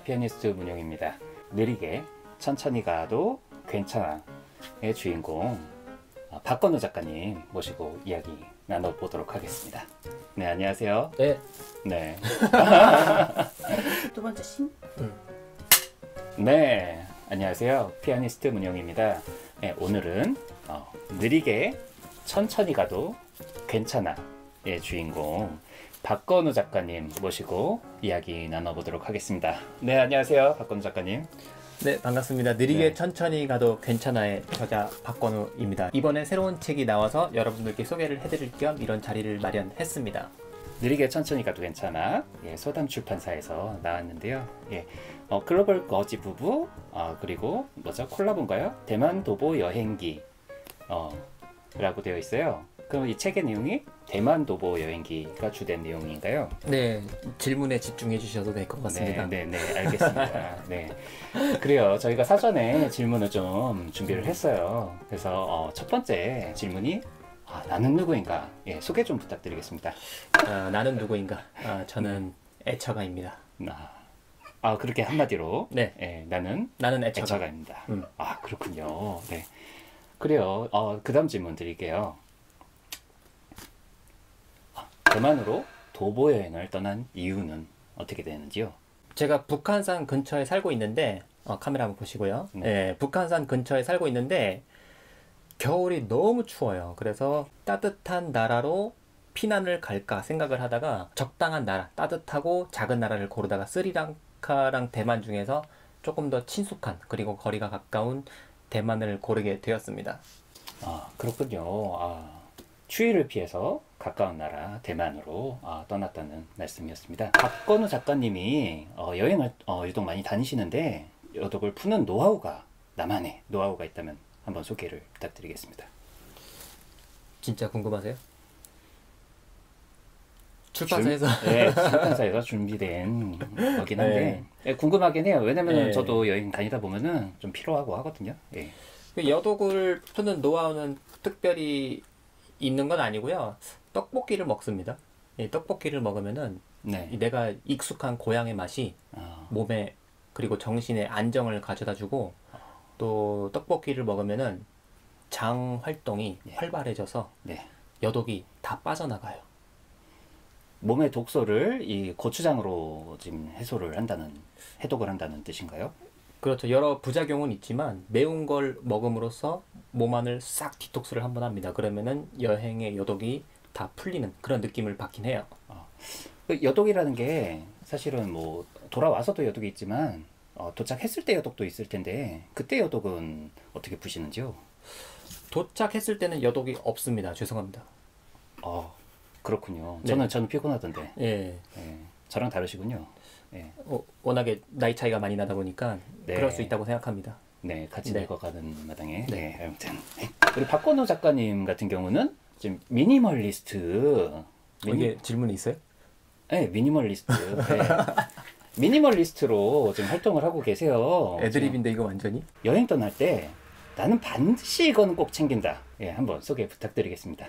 피아니스트 문용입니다. 느리게 천천히 가도 괜찮아의 주인공 박건우 작가님 모시고 이야기 나눠보도록 하겠습니다. 네, 안녕하세요. 네. 네. 두 번째 신? 네, 안녕하세요. 피아니스트 문용입니다. 네, 오늘은 느리게 천천히 가도 괜찮아의 주인공 박건우 작가님 모시고 이야기 나눠보도록 하겠습니다. 네, 안녕하세요. 박건우 작가님. 네, 반갑습니다. 느리게 네. 천천히 가도 괜찮아의 저자 박건우입니다. 이번에 새로운 책이 나와서 여러분들께 소개를 해드릴 겸 이런 자리를 마련했습니다. 느리게 천천히 가도 괜찮아. 예, 소담 출판사에서 나왔는데요. 예, 글로벌 거지 부부 그리고 뭐죠? 콜라보인가요? 대만 도보 여행기 라고 되어 있어요. 그럼 이 책의 내용이 대만 도보 여행기가 주된 내용인가요? 네, 질문에 집중해 주셔도 될 것 같습니다. 네, 알겠습니다. 네, 그래요. 저희가 사전에 질문을 좀 준비를 했어요. 그래서 첫 번째 질문이 나는 누구인가? 예, 소개 좀 부탁드리겠습니다. 나는 누구인가? 저는 애처가입니다. 그렇게 한마디로. 네. 예, 나는 애처가. 애처가입니다. 그렇군요. 네. 그래요. 그 다음 질문 드릴게요. 대만으로 도보 여행을 떠난 이유는 어떻게 되는지요? 제가 북한산 근처에 살고 있는데 카메라 한번 보시고요. 네, 북한산 근처에 살고 있는데 겨울이 너무 추워요. 그래서 따뜻한 나라로 피난을 갈까 생각을 하다가 적당한 나라, 따뜻하고 작은 나라를 고르다가 스리랑카랑 대만 중에서 조금 더 친숙한 그리고 거리가 가까운 대만을 고르게 되었습니다. 그렇군요. 추위를 피해서 가까운 나라 대만으로 떠났다는 말씀이었습니다. 박건우 작가님이 여행을 유독 많이 다니시는데 여독을 푸는 나만의 노하우가 있다면 한번 소개를 부탁드리겠습니다. 진짜 궁금하세요? 출판사에서 네, 출판사에서 준비된 거긴 한데 궁금하긴 해요. 왜냐면 저도 여행 다니다 보면은 좀 필요하고 하거든요. 예. 여독을 푸는 노하우는 특별히 있는 건 아니고요. 떡볶이를 먹습니다. 떡볶이를 먹으면은 내가 익숙한 고향의 맛이 몸에 그리고 정신에 안정을 가져다주고 또 떡볶이를 먹으면은 장 활동이 활발해져서 여독이 다 빠져나가요. 몸의 독소를 이 고추장으로 지금 해독을 한다는 뜻인가요? 그렇죠. 여러 부작용은 있지만 매운 걸 먹음으로써 몸 안을 싹 디톡스를 한번 합니다. 그러면은 여행의 여독이 다 풀리는 그런 느낌을 받긴 해요. 여독이라는 게 사실은 뭐 돌아와서도 여독이 있지만 도착했을 때 여독도 있을 텐데 그때 여독은 어떻게 푸시는지요? 도착했을 때는 여독이 없습니다. 죄송합니다. 그렇군요. 네. 저는 피곤하던데. 예. 저랑 다르시군요. 예. 워낙에 나이 차이가 많이 나다 보니까 그럴 수 있다고 생각합니다. 네, 같이 늙어가는 마당에. 아무튼 우리 박건우 작가님 같은 경우는 지금 미니멀리스트. 이게 질문이 있어요? 네, 미니멀리스트. 미니멀리스트로 지금 활동을 하고 계세요. 애드립인데 이거 완전히? 여행 떠날 때 나는 반드시 이거는 꼭 챙긴다. 한번 소개 부탁드리겠습니다.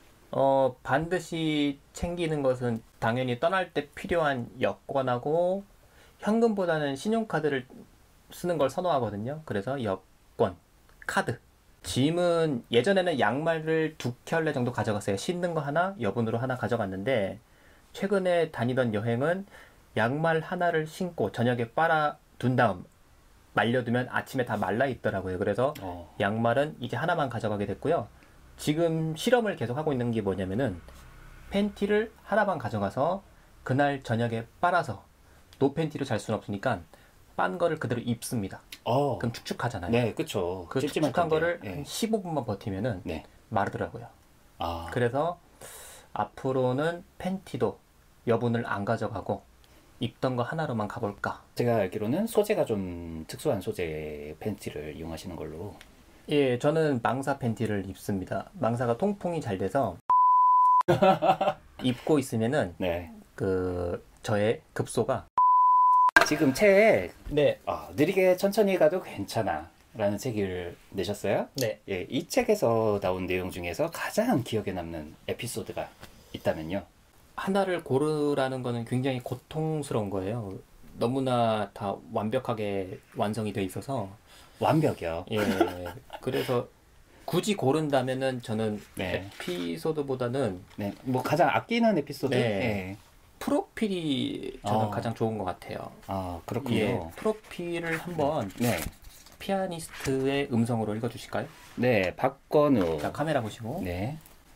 반드시 챙기는 것은 당연히 떠날 때 필요한 여권하고 현금보다는 신용카드를 쓰는 걸 선호하거든요. 그래서 여권, 카드. 짐은 예전에는 양말을 2켤레 정도 가져갔어요. 신는 거 하나, 여분으로 하나 가져갔는데 최근에 다니던 여행은 양말 하나를 신고 저녁에 빨아둔 다음 말려두면 아침에 다 말라 있더라고요. 그래서 양말은 이제 하나만 가져가게 됐고요. 지금 실험을 계속 하고 있는 게 뭐냐면은 팬티를 하나만 가져가서 그날 저녁에 빨아서 노팬티로 잘 수는 없으니까 빤 거를 그대로 입습니다. 그럼 축축하잖아요. 네, 그렇죠. 그 축축한 거를 한 15분만 버티면은 마르더라고요. 그래서 앞으로는 팬티도 여분을 안 가져가고 입던 거 하나로만 가볼까. 제가 알기로는 소재가 좀 특수한 소재 팬티를 이용하시는 걸로. 예, 저는 망사 팬티를 입습니다. 망사가 통풍이 잘 돼서 입고 있으면은 저의 급소가 지금 책 네. 느리게 천천히 가도 괜찮아 라는 책을 내셨어요? 네. 예, 이 책에서 나온 내용 중에서 가장 기억에 남는 에피소드가 있다면요? 하나를 고르라는 거는 굉장히 고통스러운 거예요. 너무나 다 완벽하게 완성이 돼 있어서 완벽이요. 예. 그래서 굳이 고른다면은 저는 네. 에피소드보다는 네, 뭐 가장 아끼는 에피소드? 네. 네. 프로필이 저는 가장 좋은 것 같아요. 아, 그렇군요. 예. 프로필을 한번 네. 피아니스트의 음성으로 읽어주실까요? 네, 박건우. 자, 카메라 보시고. 네.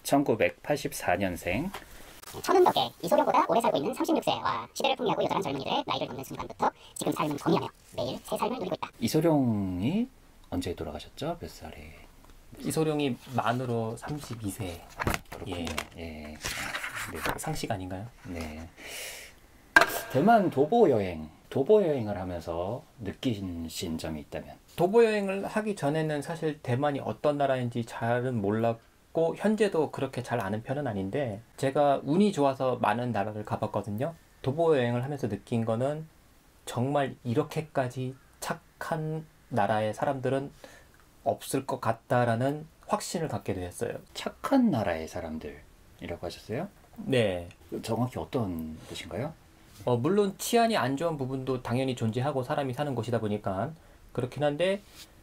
1984년생. 천은덕에 이소룡보다 오래 살고 있는 36세 시대를 풍미하고 여전한 젊은이들의 나이를 넘는 순간부터 지금 삶은 정리하며 매일 새 삶을 누리고 있다. 이소룡이 언제 돌아가셨죠? 몇 살에? 이소룡이 만으로 32세. 그렇군요. 예. 예. 상식 아닌가요? 네. 대만 도보 여행을 하면서 느끼신 점이 있다면? 도보 여행을 하기 전에는 사실 대만이 어떤 나라인지 잘은 몰랐고 현재도 그렇게 잘 아는 편은 아닌데 제가 운이 좋아서 많은 나라를 가봤거든요. 도보 여행을 하면서 느낀 거는 정말 이렇게까지 착한 나라의 사람들은 없을 것 같다라는 확신을 갖게 되었어요. 착한 나라의 사람들이라고 하셨어요? 네. 정확히 어떤 뜻인가요? 물론 치안이 안 좋은 부분도 당연히 존재하고 사람이 사는 곳이다 보니까 그렇긴 한데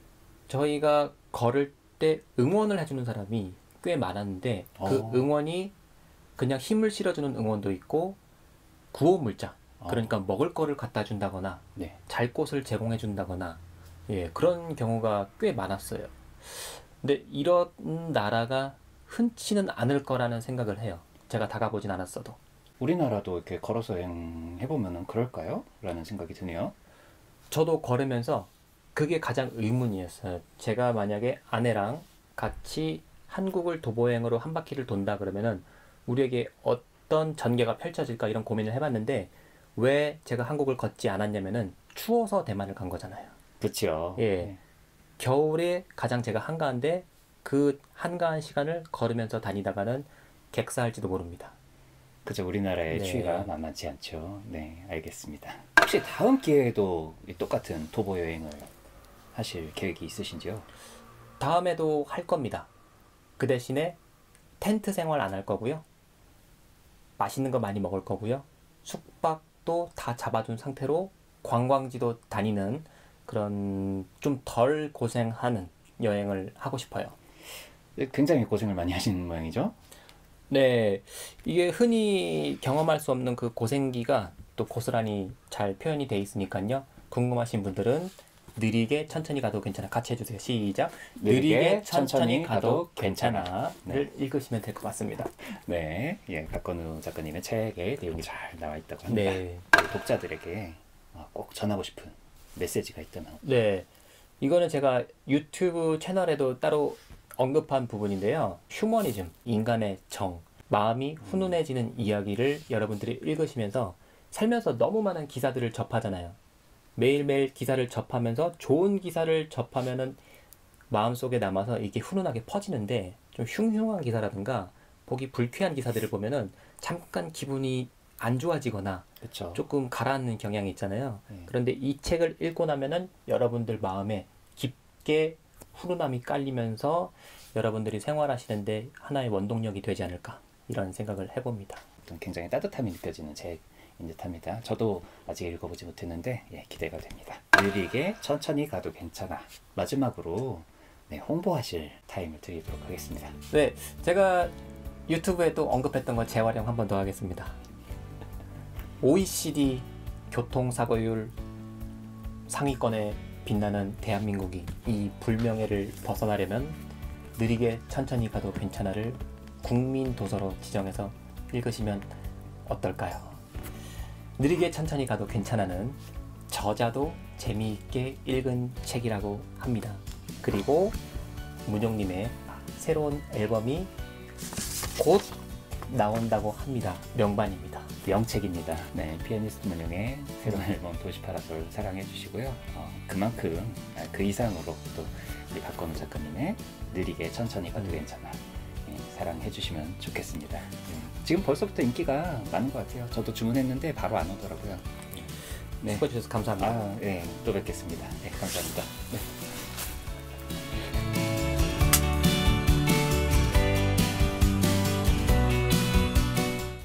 저희가 걸을 때 응원을 해주는 사람이 꽤 많았는데 그 응원이 그냥 힘을 실어주는 응원도 있고 구호 물자 그러니까 먹을 거를 갖다 준다거나 네. 잘 곳을 제공해 준다거나 예, 그런 경우가 꽤 많았어요. 근데 이런 나라가 흔치는 않을 거라는 생각을 해요. 제가 다가보진 않았어도. 우리나라도 이렇게 걸어서 여행해보면 그럴까요? 라는 생각이 드네요. 저도 걸으면서 그게 가장 의문이었어요. 제가 만약에 아내랑 같이 한국을 도보여행으로 한 바퀴를 돈다 그러면은 우리에게 어떤 전개가 펼쳐질까 이런 고민을 해봤는데 왜 제가 한국을 걷지 않았냐면은 추워서 대만을 간 거잖아요. 그렇죠. 예. 겨울에 가장 제가 한가한데 그 한가한 시간을 걸으면서 다니다가는 객사할지도 모릅니다. 그죠. 우리나라의 네. 추위가 만만치 않죠. 네, 알겠습니다. 혹시 다음 기회에도 이 똑같은 도보 여행을 하실 계획이 있으신지요? 다음에도 할 겁니다. 그 대신에 텐트 생활 안 할 거고요. 맛있는 거 많이 먹을 거고요. 숙박도 다 잡아둔 상태로 관광지도 다니는 그런 좀 덜 고생하는 여행을 하고 싶어요. 굉장히 고생을 많이 하시는 모양이죠? 네, 이게 흔히 경험할 수 없는 그 고생기가 또 고스란히 잘 표현이 돼 있으니까요. 궁금하신 분들은 느리게 천천히 가도 괜찮아. 같이 해주세요. 시작. 느리게 천천히 가도 괜찮아를 네. 읽으시면 될 것 같습니다. 네, 예, 박건우 작가님의 책에 내용이 잘 나와 있다고 합니다. 네. 우리 독자들에게 꼭 전하고 싶은 메시지가 있다면? 네, 이거는 제가 유튜브 채널에도 따로 언급한 부분인데요. 휴머니즘, 인간의 정, 마음이 훈훈해지는 이야기를 여러분들이 읽으시면서 살면서 너무 많은 기사들을 접하잖아요. 매일매일 기사를 접하면서 좋은 기사를 접하면은 마음속에 남아서 이게 훈훈하게 퍼지는데 좀 흉흉한 기사라든가 보기 불쾌한 기사들을 보면은 잠깐 기분이 안 좋아지거나 그렇죠. 조금 가라앉는 경향이 있잖아요. 네. 그런데 이 책을 읽고 나면은 여러분들 마음에 깊게 훈훈함이 깔리면서 여러분들이 생활하시는데 하나의 원동력이 되지 않을까 이런 생각을 해봅니다. 굉장히 따뜻함이 느껴지는 책인 듯합니다. 저도 아직 읽어보지 못했는데 예, 기대가 됩니다. 느리게 천천히 가도 괜찮아. 마지막으로 네, 홍보하실 타임을 드리도록 하겠습니다. 네, 제가 유튜브에 또 언급했던 거 재활용 한 번 더 하겠습니다. OECD 교통사고율 상위권에 빛나는 대한민국이 이 불명예를 벗어나려면 느리게 천천히 가도 괜찮아를 국민 도서로 지정해서 읽으시면 어떨까요? 느리게 천천히 가도 괜찮아는 저자도 재미있게 읽은 책이라고 합니다. 그리고 문용님의 새로운 앨범이 곧 나온다고 합니다. 명반입니다. 명책입니다. 네, 피아니스트 문용의 새로운 앨범 도시파라솔 사랑해 주시고요. 그만큼 그 이상으로 또 우리 박건우 작가님의 느리게 천천히 가도 괜찮아 예, 사랑해 주시면 좋겠습니다. 지금 벌써부터 인기가 많은 것 같아요. 저도 주문했는데 바로 안 오더라고요. 네. 수고해주셔서 감사합니다. 네, 또 뵙겠습니다. 네, 감사합니다. 네.